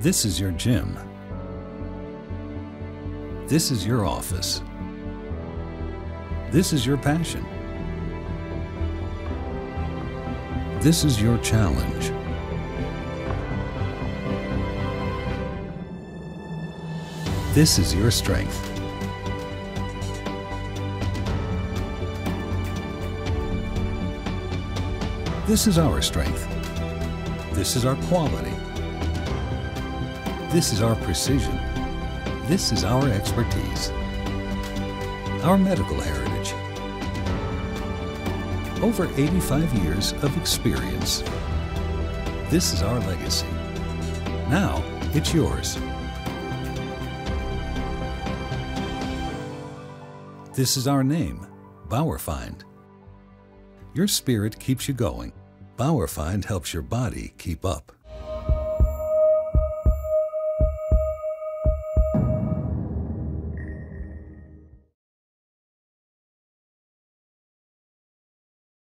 This is your gym. This is your office. This is your passion. This is your challenge. This is your strength. This is our strength. This is our quality. This is our precision. This is our expertise. Our medical heritage. Over 85 years of experience. This is our legacy. Now, it's yours. This is our name, Bauerfeind. Your spirit keeps you going. Bauerfeind helps your body keep up.